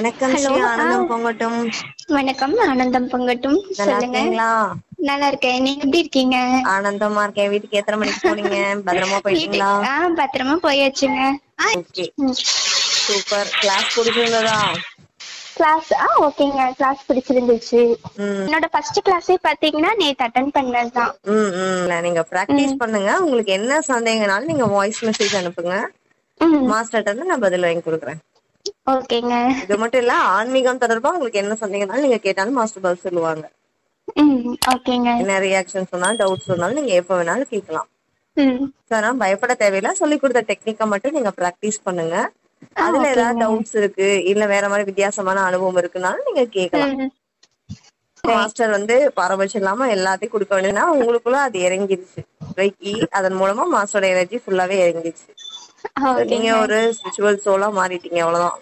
வணக்கம் ஹலோ. ஸ்ரீ ஆனந்தம் பொங்கட்டும். வணக்கம். ஆனந்தம் பொங்கட்டும். நல்லா சொல்லுங்க. இருக்கீங்களா? நல்லா இருக்கேன். நீங்க எப்படி இருக்கீங்க? ஆனந்தமா இருக்கேன். வீட்டுக்கு எத்தனை மணிக்கு போனீங்க? பத்திரமா வீட்டு போயிட்டீங்களா? பத்திரமா போயாச்சுங்க. Okay, super. கிளாஸ் பிடிச்சிருந்ததா? கிளாஸ் ஓகேங்க. கிளாஸ் பிடிச்சிருந்துச்சு. ம் என்னோட ஃபர்ஸ்ட் கிளாஸே பாத்தீங்கன்னா நேத்து அட்டன் பண்ணதுதான். இல்ல, நீங்க பிராக்டிஸ் பண்ணுங்க. உங்களுக்கு என்ன சந்தேகம்னாலும் நீங்க வாய்ஸ் மெசேஜ் அனுப்புங்க. ம் மாஸ்டர்ட்ட இருந்து நான் பதில் வாங்கி கொடுக்குறேன். ஓகேங்க. இது மட்டும் இல்ல, ஆன்மீகம் தொடர்பா உங்களுக்கு என்ன சந்தேகம்னாலும் நீங்க கேட்டாலும் மாஸ்டர் பதில் சொல்லுவாங்க. ஓகேங்க. என்ன ரியாக்ஷன் சொன்னாலும் டவுட் சொன்னாலும் நீங்க எப்ப வேணாலும் கேட்கலாம். ம் அதனால பயப்பட தேவையில்ல. சொல்லி கொடுத்த டெக்னிக்கை மட்டும் நீங்க பிராக்டிஸ் பண்ணுங்க. அதுல ஏதாவது ஓகேங்க. டவுட்ஸ் இருக்கு, இல்ல வேற மாதிரி வித்தியாசமான அனுபவம் இருக்குனாலும் நீங்க கேட்கலாம். ம் சரி. மாஸ்டர் பாரபட்சம் இல்லாம எல்லாத்தையும் கொடுக்க வேண்டியதுன்னா உங்களுக்குள்ள அது இறங்கிருச்சு. ரைக்கி அதன் மூலமா மாஸ்டரோட எனர்ஜி ஃபுல்லாவே இறங்கிருச்சு. நீங்க ஓகேங்க. ஒரு ஸ்பிரிச்சுவல் சோலா மாறிட்டீங்க, அவ்வளவுதான்.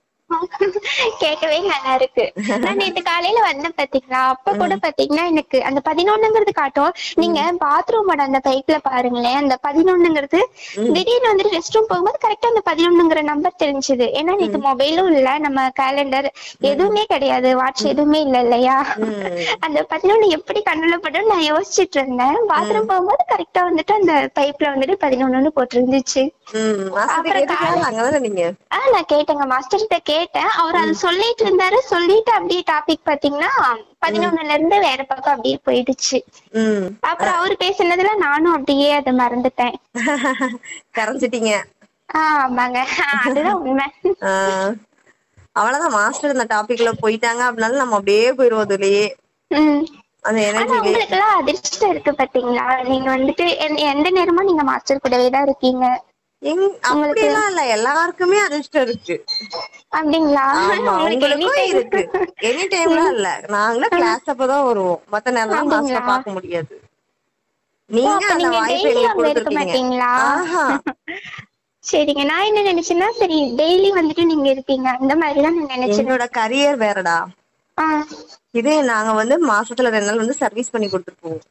கேட்கவே நல்லா இருக்கு. நான் நேத்து காலையில வந்தேன் பாத்தீங்களா, அப்ப கூட ம், பாத்தீங்கன்னா எனக்கு அந்த 11ங்கிறது காட்டும். நீங்க ம், பாத்ரூமோட அந்த பைப்ல பாருங்களேன், அந்த 11ங்கிறது ம், திடீர்னு வந்துட்டு ரெஸ்ட் ரூம் போகும்போது கரெக்டா அந்த 11ங்கிற நம்பர் தெரிஞ்சுது. ஏன்னா நேத்து ம், மொபைலும் இல்ல, நம்ம கேலண்டர் ம், எதுவுமே கிடையாது, வாட்ச் ம், எதுவுமே இல்ல இல்லையா. ம், அந்த 11 எப்படி கண்ணுல படும் நான் யோசிச்சுட்டு இருந்தேன். ம், பாத்ரூம் போகும்போது கரெக்டா வந்துட்டு அந்த பைப்ல வந்துட்டு 11 போட்டிருந்துச்சு. மாஸ்டர் அப்புறம் கேட்டீங்களா? அங்கதானே நீங்க. நான் கேட்டேங்க, மாஸ்டர் கிட்ட கேட்டேன். அவர் அது ம், சொல்லிட்டு இருந்தாரு. சொல்லிட்டு அப்படியே டாபிக் பாத்தீங்கன்னா ம், 11ல இருந்து வேற பக்கம் அப்படியே போயிடுச்சு. ம். அப்புறம் அவரு பேசுனதுல நானும் அப்படியே அதை மறந்துட்டேன். கரைஞ்சிட்டீங்க. ஆமாங்க. அதுதான் உண்மை. ஆஹ் அவ்வளவுதான். மாஸ்டர் இந்த டாபிக்ல போயிட்டாங்க அப்படின்னாலும் நம்ம அப்படியே போயிருவோம் அதுலயே, உம் அந்த ஆனா எனர்ஜிலே. உங்களுக்கு எல்லாம் அதிர்ஷ்டம் இருக்கு பாத்தீங்களா. நீங்க வந்துட்டு எந்த நேரமும் நீங்க மாஸ்டர் கூடவே தான் இருக்கீங்க. உங்களுக்கு அப்படியெல்லாம் இல்ல, எல்லாருக்குமே அதிர்ஷ்டம் இருக்கு. அப்படிங்களா? ஆமா, உங்களுக்கு எனி உங்களுக்கும் டைம். இருக்கு. எனி டைம்லாம் இல்ல. நாங்களும் கிளாஸ் அப்பதான் வருவோம், மத்த நேரம்லாம் அப்படிங்களா? மாஸ்டர் பார்க்க முடியாது. ஓ, நீங்க அப்ப அந்த நீங்க வாய்ப்பை டெய்லி எங்களுக்கு அங்க இருக்க கொடுத்துருக்கீங்க. மாட்டீங்களா? ஆஹா, சரிங்க. நான் என்ன நினைச்சேன்னா சரி டெய்லி வந்துட்டு நீங்க இருப்பீங்க அந்த மாதிரிதான் நான் நினைச்சேன். எங்களோட கரியர் வேறடா. ஆஹ் இதே நாங்க மாசத்துல 2 நாள் சர்வீஸ் பண்ணி கொடுத்துட்டு போவோம்.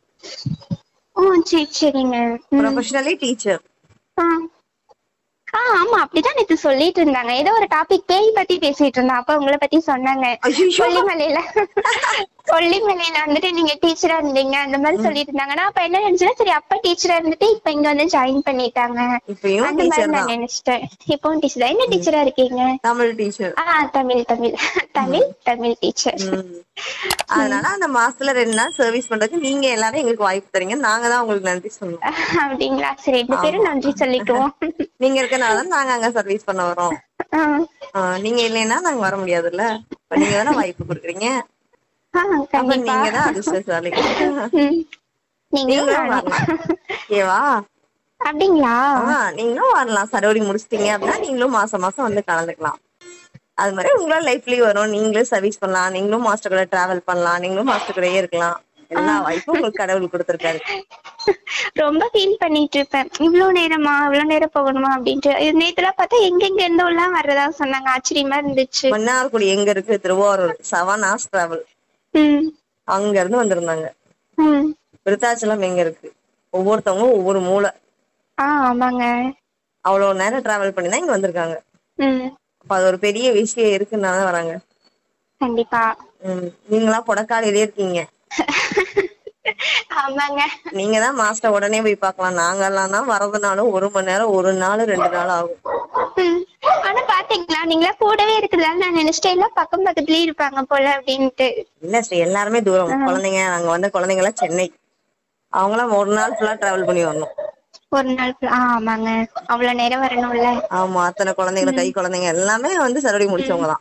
ஓ, சரி சரிங்க. Professionally teacher. ஆஹ் ஆமா, அப்படிதான் நேத்து சொல்லிட்டு இருந்தாங்க. ஏதோ ஒரு டாபிக் பேய் பத்தி பேசிட்டு இருந்தா, அப்ப உங்களை பத்தி சொன்னாங்க. ஐயோ. கொல்லிமலையில கொல்லிமலையில வந்துட்டு நீங்க டீச்சரா இருந்தீங்க அந்த மாதிரி சொல்லிட்டு இருந்தாங்க. நான் அப்ப என்ன நினைச்சேன்னா சரி அப்ப டீச்சரா இருந்துட்டு இப்ப இங்க வந்து ஜாயின் பண்ணிட்டாங்க இப்பயும் அந்த மாதிரி டீச்சர் நான் தான். நினைச்சிட்டேன். இப்பவும் டீச்சர் தான். என்ன டீச்சரா இருக்கீங்க? தமிழ் டீச்சர். தமிழ் தமிழ் தமிழ் தமிழ் டீச்சர். அதனால அந்த மாசத்துல 2 நாள் சர்வீஸ் பண்றதுக்கு நீங்க எல்லாரும் எங்களுக்கு வாய்ப்பு தரீங்க. நாங்க தான் உங்களுக்கு நன்றி சொல்லணும். அப்படிங்களா? சரி, 2 ஆமா, பேரும் நன்றி சொல்லிக்குவோம். நீங்க இருக்கனாலதான் நாங்க அங்க சர்வீஸ் பண்ண வரோம். ஆஹ் நீங்க இல்லைன்னா நாங்க வர முடியாதுல்ல. இப்ப நீங்க தானே வாய்ப்பு கொடுக்குறீங்க. அப்ப கண்டிப்பா. நீங்க தான் அதிர்ஷ்டசாலி. உம் நீங்களும் நீங்களும் நானும். வரலாம். ஓகேவா? அப்படிங்களா? நீங்களும் வரலாம். சரவடி முடிச்சிட்டீங்க அப்படின்னா நீங்களும் மாசம் மாசம் கலந்துக்கலாம். அது மாதிரி உங்களோட லைஃப்லயும் வரும். நீங்களும் சர்வீஸ் பண்ணலாம், நீங்களும் மாஸ்டர் கூட டிராவல் பண்ணலாம், நீங்களும் மாஸ்டர் கூடயே இருக்கலாம். எல்லா ஆஹ் வாய்ப்பும் உங்களுக்கு கடவுள் கொடுத்திருக்காரு. ரொம்ப ஃபீல் பண்ணிட்டு இருப்பேன், இவ்வளவு நேரமா இவ்வளவு நேரம் போகணுமா அப்படின்ட்டு. இது நேத்துலாம் பார்த்தா எங்க இருந்தோ எல்லாம் வர்றதா சொன்னாங்க. ஆச்சரியமா இருந்துச்சு. மன்னார்குடி எங்க இருக்கு? Thiruvarur 7 hours travel. உம் அங்க இருந்து வந்திருந்தாங்க. உம் விருத்தாச்சலம் எங்க இருக்கு? ஒவ்வொருத்தவங்களும் ஒவ்வொரு மூளை. ஆமாங்க. அவ்வளவு நேரம் டிராவல் பண்ணி தான் இங்க வந்திருக்காங்க. உம் அப்ப அது ஒரு பெரிய விஷயம் இருக்குன்னாதான் வராங்க. கண்டிப்பா. நீங்களா பொடக்காலையிலே இருக்கீங்க. ஆமாங்க. நீங்க தான் மாஸ்டர் உடனே போய் பார்க்கலாம். நாங்கெல்லாம் தான் வரதுனாலும் 1 மணி நேரம், 1 நாள் 2 நாள் ஆகும். உம் ஆனா பாத்தீங்களா, நீங்களா கூடவே இருக்கிறதால நான் நினைச்சிட்டேன் எல்லாம் பக்கம் பக்கத்துலயே இருப்பாங்க போல அப்படின்ட்டு. இல்ல ஸ்ரீ, எல்லாருமே தூரம். குழந்தைங்க, நாங்க குழந்தைங்க எல்லாம் சென்னை. அவங்களாம் 1 நாள் ஃபுல்லா டிராவல் பண்ணி வரணும். ஒரு நாள் ஆமாங்க, அவ்வளவு நேரம் வரணும்ல. ஆமா, அத்தனை குழந்தைங்க, கை குழந்தைங்க எல்லாமே சரவடி முடிச்சவங்கதான்.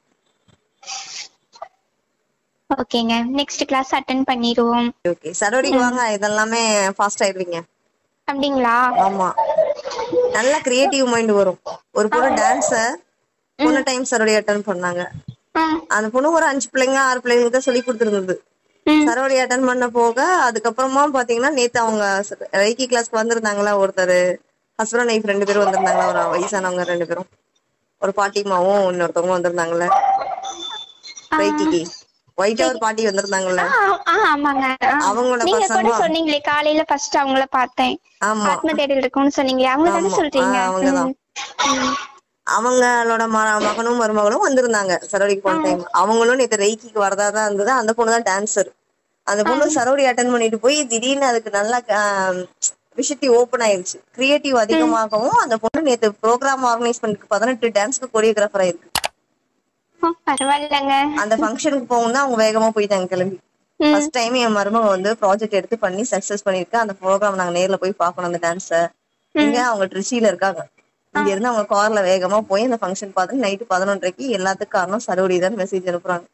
ஓகேங்க, நெக்ஸ்ட் கிளாஸ் அட்டெண்ட் பண்ணிடுவோம். ஓகே, சரவடிக்கு வாங்க. இதெல்லாமே ஃபாஸ்ட் ஆயிடுவீங்க. அப்படிங்களா? ஆமா, நல்ல கிரியேட்டிவ் மைண்ட் வரும். ஒரு பொண்ணு டான்ஸர் போன டைம் சரவடி அட்டன் பண்ணாங்க. அந்த பொண்ணு ஒரு 5 பிள்ளைங்க 6 பிள்ளைங்களுக்கு தான் சொல்லி கொடுத்துருந்தது. சரவடி அட்டன் பண்ண போக அதுக்கப்புறமா பாத்தீங்கன்னா நேத்து அவங்க ரைக்கி கிளாஸ்க்கு வந்திருந்தாங்களா, ஒருத்தர் ஹஸ்பண்ட் ஒய்ஃப் 2 பேரும் வந்திருந்தாங்களா, ஒரு வயசானவங்க 2 பேரும், ஒரு பாட்டிமாவும் இன்னொருத்தவங்க வந்திருந்தாங்கல்ல ரைக்கிக்கு. ஒயிட்டா ஒரு பாட்டி வந்திருந்தாங்கல்ல, ஆமாங்க. அவங்களோட நீங்க கூட பசங்க. சொன்னீங்களே காலையில ஃபர்ஸ்ட் அவங்கள பார்த்தேன். ஆமா, ஆத்ம தேடல் இருக்கும்னு சொன்னீங்களே, அவங்க தானே சொல்றீங்க? அவங்கதான். அவங்களோட மகனும் மருமகளும் வந்திருந்தாங்க சரோடிக்கு போன டைம். அவங்களும் நேற்று ரெய்கிக்கு வரதாதான் இருந்தது. அந்த பொண்ணு தான் டான்சர். அந்த பொண்ணு சரோடி அட்டன் பண்ணிட்டு போய் திடீர்னு அதுக்கு நல்லா விஷயத்தி ஓப்பன் ஆயிருச்சு. கிரியேட்டிவ் அதிகமாகவும் அந்த பொண்ணு நேற்று ப்ரோக்ராம் ஆர்கனைஸ் பண்ணிருக்கு. 18 டான்ஸ்க்கு கொரியோகிராஃபர் ஆயிருக்கு. பரவாயில்லங்க. அந்த ஃபங்க்ஷனுக்கு போகும் தான் அவங்க வேகமா போயிட்டாங்க கிளம்பி. ஃபர்ஸ்ட் டைம் என் மருமக வந்து ப்ராஜெக்ட் எடுத்து பண்ணி சக்சஸ் பண்ணிருக்கு. அந்த ப்ரோக்ராம் நாங்க நேர்ல போய் பாக்கணும். அந்த டான்ஸ இங்க அவங்க ட்ரிச்சியில இருக்காங்க. இங்க இருந்து அவங்க கார்ல வேகமா போய் அந்த ஃபங்க்ஷன் பார்த்து நைட்டு 11:30க்கு எல்லாத்துக்கும் காரணம் சரோடி தான் மெசேஜ் அனுப்புறாங்க.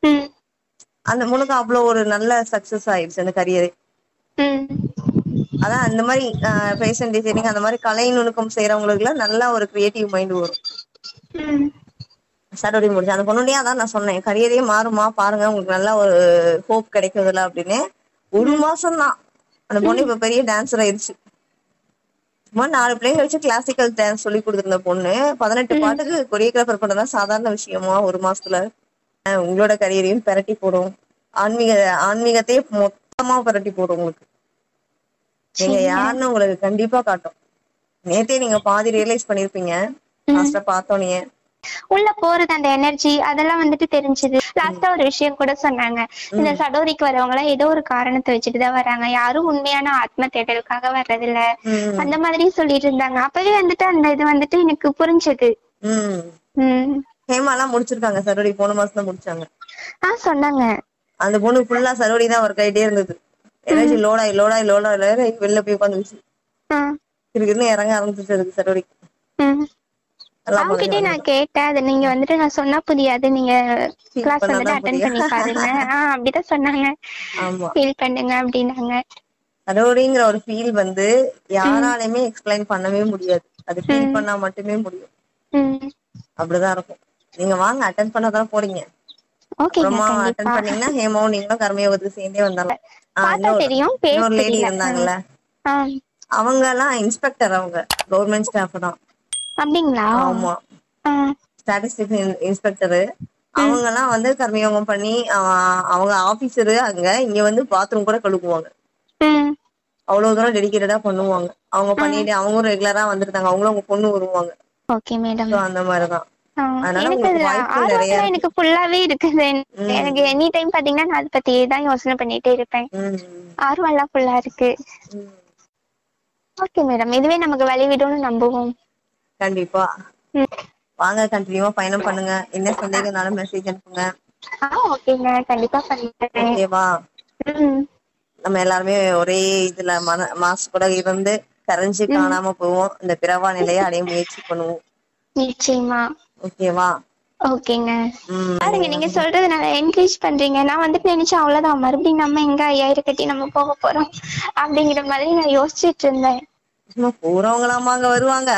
அந்த பொண்ணுக்கு அவ்வளவு ஒரு நல்ல சக்சஸ் ஆயிடுச்சு அந்த கரியரே. அதான் அந்த மாதிரி ஃபேஷன் டிசைனிங் அந்த மாதிரி கலை நுணுக்கம் செய்யறவங்களுக்கு எல்லாம் நல்லா ஒரு கிரியேட்டிவ் மைண்ட் வரும். சரோடி முடிச்சு அந்த பொண்ணுடைய அதான் நான் சொன்னேன், கரியரே மாறுமா பாருங்க, உங்களுக்கு நல்லா ஒரு ஹோப் கிடைக்குதுல அப்படின்னு. ஒரு மாசம் தான் அந்த பொண்ணு இப்ப பெரிய டான்சர் ஆயிடுச்சு. சும்மா 4 பிள்ளைங்க வச்சு கிளாசிக்கல் டான்ஸ் சொல்லி கொடுத்துருந்த பொண்ணு 18 பாட்டுக்கு கொரியோகிராஃபர் பண்ணதா சாதாரண விஷயமா ஒரு மாசத்துல. உங்களோட கரியரையும் பெரட்டி போடும். ஆன்மீகத்தையே மொத்தமா பெரட்டி போடும். உங்களுக்கு நீங்க யாருன்னு உங்களுக்கு கண்டிப்பா காட்டும். நேத்தே நீங்க பாதி ரியலைஸ் பண்ணிருப்பீங்க பார்த்தோன்னே. உள்ள போறது அந்த எனர்ஜி அதெல்லாம் வந்துட்டு தெரிஞ்சது. லாஸ்டா ஒரு விஷயம் கூட சொன்னாங்க, இந்த சடோரிக்கு வரவங்க எல்லாம் ஏதோ ஒரு காரணத்தை வச்சுட்டுதான் வராங்க, யாரும் உண்மையான ஆத்ம தேடலுக்காக வர்றதில்ல அந்த மாதிரி சொல்லிட்டு இருந்தாங்க. அப்பவே வந்துட்டு அந்த இது வந்துட்டு எனக்கு புரிஞ்சது. ஹேமா எல்லாம் முடிச்சிருக்காங்க. சரோடி போன மாசம் தான் முடிச்சாங்க. சொன்னாங்க அந்த பொண்ணு ஃபுல்லா சரோடி தான் ஒர்க் ஆயிட்டே இருந்தது. எனர்ஜி லோடாய் வெளில போய் உட்காந்துச்சு. இருக்குன்னு இறங்க ஆரம்பிச்சிருக்கு சரோடிக்கு. அவங்கிட்டே நான் கேட்டேன், அது நீங்க வந்துட்டு நான் சொன்னா புரியாது, நீங்க கிளாஸ் வந்துட்டு அட்டெண்ட் பண்ணி பாருங்க அப்படிதான் சொன்னாங்க. ஃபீல் பண்ணுங்க அப்படின்னாங்க. சரோடிங்கிற ஒரு ஃபீல் வந்து யாராலையுமே எக்ஸ்பிளைன் பண்ணவே முடியாது. அது ஃபீல் பண்ணா மட்டுமே முடியும். அப்படிதான் இருக்கும். நீங்க வாங்க அட்டெண்ட் பண்ணதான் போறீங்க. அப்புறமா அட்டெண்ட் பண்ணீங்கன்னா ஹேமாவும் நீங்களும் கர்மயோகத்துக்கு சேர்ந்தே வந்தாலும். இன்னொரு லேடி இருந்தாங்கல்ல, அவங்க எல்லாம் இன்ஸ்பெக்டர், அவங்க கவர்மெண்ட் ஸ்டாஃப் தான். அப்படிங்களா? ஆமா, ஸ்டாட்டிஸ்டிக்ஸ் இன்ஸ்பெக்டர். அவங்க எல்லாம் வந்து கர்மயோகம் பண்ணி அவங்க ஆபீசரு அங்க இங்க வந்து பாத்ரூம் கூட கழுவுவாங்க. அவ்வளவு தூரம் டெடிகேட்டடா பண்ணுவாங்க. அவங்க பண்ணிட்டு அவங்களும் ரெகுலரா வந்துருந்தாங்க. அவங்களும் அவங்க பொண்ணு வருவாங்க. Okay madam. அந்த மாதிரிதான். எனக்கு ஃபுல்லாவே இருக்குது. எனக்கு எனி டைம் பாத்தீங்கன்னா நான் அதை பத்தியே தான் யோசனை பண்ணிட்டே இருப்பேன். ஆர்வம் எல்லாம் ஃபுல்லா இருக்கு. ஓகே மேடம், இதுவே நமக்கு வழிவிடும்னு நம்புவோம். கண்டிப்பா வாங்க, கண்டினியூவா பயணம் பண்ணுங்க. என்ன சந்தேகம்னாலும் மெசேஜ் அனுப்புங்க. ஓகேங்க, கண்டிப்பா பண்ணுறேன். ஓகேவா? நம்ம எல்லாருமே ஒரே இதுல மாசு கூட இருந்து கரைஞ்சு காணாம போவோம். இந்த பிறவா நிலையை அடைய முயற்சி பண்ணுவோம். நிச்சயமா. ஓகேவா? ஓகேங்க. பாருங்க, நீங்க சொல்றதுனால என்கரேஜ் பண்றீங்க. நான் வந்துட்டு நினைச்சேன் அவ்வளவுதான், மறுபடியும் நம்ம எங்க 5000 கட்டி நம்ம போக போறோம் அப்படிங்கிற மாதிரி நான் யோசிச்சுட்டு இருந்தேன். போறவங்களாமா அங்க வருவாங்க,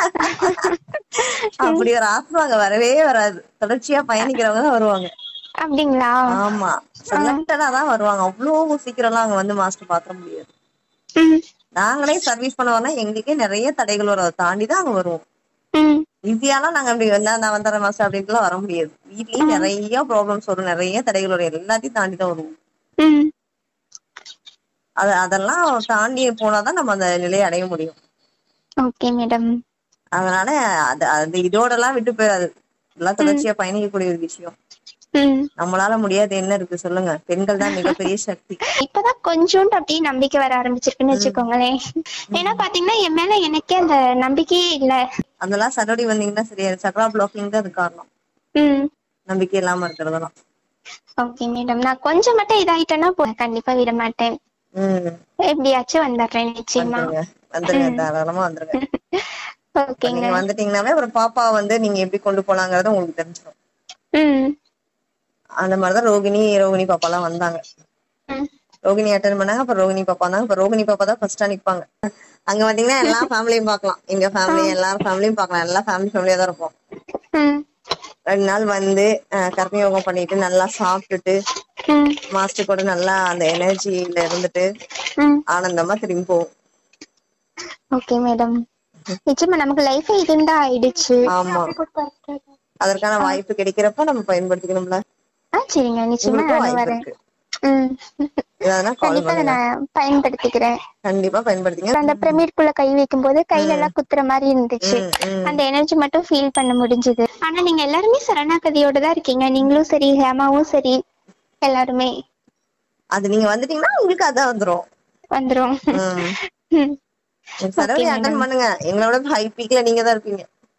அப்படி ஒரு ஆத்மா அங்க வரவே வராது. தொடர்ச்சியா பயணிக்கிறவங்க தான் வருவாங்க. அப்படிங்களா? ஆமா, செலக்டடா தான் வருவாங்க. அவ்வளவு சீக்கிரம் எல்லாம் அங்க வந்து மாஸ்டர் பாத்திர முடியாது. நாங்களே சர்வீஸ் பண்ணுவோம்னா எங்களுக்கே நிறைய தடைகள் வரும். அதை தாண்டிதான் அங்க வருவோம். ஈஸியாலாம் நாங்க அப்படி வந்தா நான் வந்துடுறேன் மாஸ்டர் அப்படின்ட்டு எல்லாம் வர முடியாது. வீட்லயும் நிறைய ப்ராப்ளம்ஸ் வரும், நிறைய தடைகள் வரும். எல்லாத்தையும் தாண்டிதான் வருவோம். அதெல்லாம் தாண்டி போனாதான் நம்ம அந்த நிலையை அடைய முடியும். Okay madam. அதனால அது இதோட எல்லாம் விட்டு போயிடாது. எல்லாம் தொடர்ச்சியா பயணிக்கக்கூடிய ஒரு விஷயம். நம்மளால முடியாது என்ன இருக்கு சொல்லுங்க? பெண்கள் தான் மிகப்பெரிய சக்தி. இப்பதான் கொஞ்சோண்டு அப்படியே நம்பிக்கை வர ஆரம்பிச்சிருக்குன்னு வச்சுக்கோங்களேன். ஏன்னா பாத்தீங்கன்னா என் மேல எனக்கே அந்த நம்பிக்கையே இல்ல. அதெல்லாம் சரோடி வந்தீங்கன்னா சரியா, சக்ரா பிளாக்கிங் தான் அது காரணம். நம்பிக்கை இல்லாம இருக்கிறதெல்லாம். ஓகே மேடம், நான் கொஞ்சம் மட்டும் இதாயிட்டேன்னா கண்டிப்பா விட மாட்டேன். எப்படியாச்சும் வந்துடுறேன். நிச்சயமா வந்துருங்க, தாராளமா வந்துருங்க. நீங்க வந்துட்டீங்கன்னாவே ஒரு பாப்பா வந்து நீங்க எப்படி கொண்டு போலாங்கறத உங்களுக்கு தெரிஞ்சிடும். அந்த மாதிரிதான் ரோகிணி பாப்பா எல்லாம் வந்தாங்க. ரோகிணி அட்டெண்ட் பண்ணாங்க, அப்ப ரோகிணி பாப்பா தான். இப்ப ரோகிணி பாப்பா தான் ஃபர்ஸ்டா நிப்பாங்க. அங்க பாத்தீங்கன்னா எல்லா ஃபேமிலியும் பாக்கலாம். எங்க ஃபேமிலி எல்லாரும் ஃபேமிலியும் பாக்கலாம். எல்லா ஃபேமிலியா தான் இருப்போம். 2 நாள் வந்து கர்மயோகம் பண்ணிட்டு நல்லா சாப்பிட்டுட்டு மாஸ்டர் கூட நல்லா அந்த எனர்ஜியில இருந்துட்டு ஆனந்தமா திரும்பி போவோம். ஓகே மேடம், நிச்சயமா நமக்கு லைஃப் இதுண்டா ஆயிடுச்சு. ஆமா, அதற்கான வாய்ப்பு கிடைக்கிறப்ப நம்ம பயன்படுத்திக்கணும்ல. சரிங்க, நிச்சயமா நான் வரேன். ஏதாவது கால் கண்டிப்பா அதை பண்ணுங்க. நான் பயன்படுத்திக்கிறேன். கண்டிப்பா பயன்படுத்திங்க. அந்த பிரமிட்குள்ள கை வைக்கும் போது கையில எல்லாம் குத்துற மாதிரி இருந்துச்சு. அந்த எனர்ஜி மட்டும் ஃபீல் பண்ண முடிஞ்சது. ஆனா நீங்க எல்லாருமே சரணாகதியோட தான் இருக்கீங்க. நீங்களும் சரி, ஹேமாவும் சரி, எல்லாருமே. அது நீங்க வந்துட்டீங்கன்னா உங்களுக்கு அதான் வந்துரும். சரவணி அட்டன் பண்ணுங்க. எங்களோட ஹை பீக்ல நீங்க தான் இருப்பீங்க.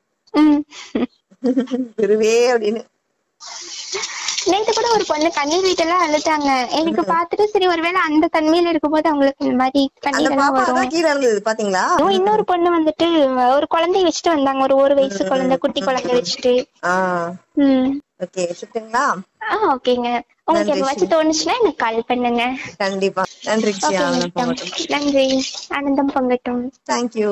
குருவே அப்படின்னு. நேத்து கூட ஒரு பொண்ணு கண்ணீர் வீட்டெல்லாம் அழுதாங்க. எனக்கு பாத்துட்டு சரி ஒருவேளை அந்த தன்மையில இருக்கும்போது அவங்களுக்கு இந்த மாதிரி கண்ணீர் எல்லாம் வரும். கீழே இருந்தது பாத்தீங்களா? இன்னொரு பொண்ணு வந்துட்டு ஒரு குழந்தைய வச்சுட்டு வந்தாங்க. ஒரு வயசு குழந்தை, குட்டி குழந்தை வச்சுட்டு. ஓகே, சுட்டுங்களா? ஓகேங்க. உங்களுக்கு எப்பவாச்சும் தோணுச்சுன்னா எனக்கு கால் பண்ணுங்க. கண்டிப்பா. நன்றி. நன்றி. ஆனந்தம் பொங்கட்டும். தேங்க்யூ.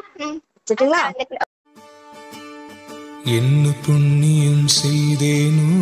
சுட்டுங்களா? என்ன புண்ணியம் செய்தேனோ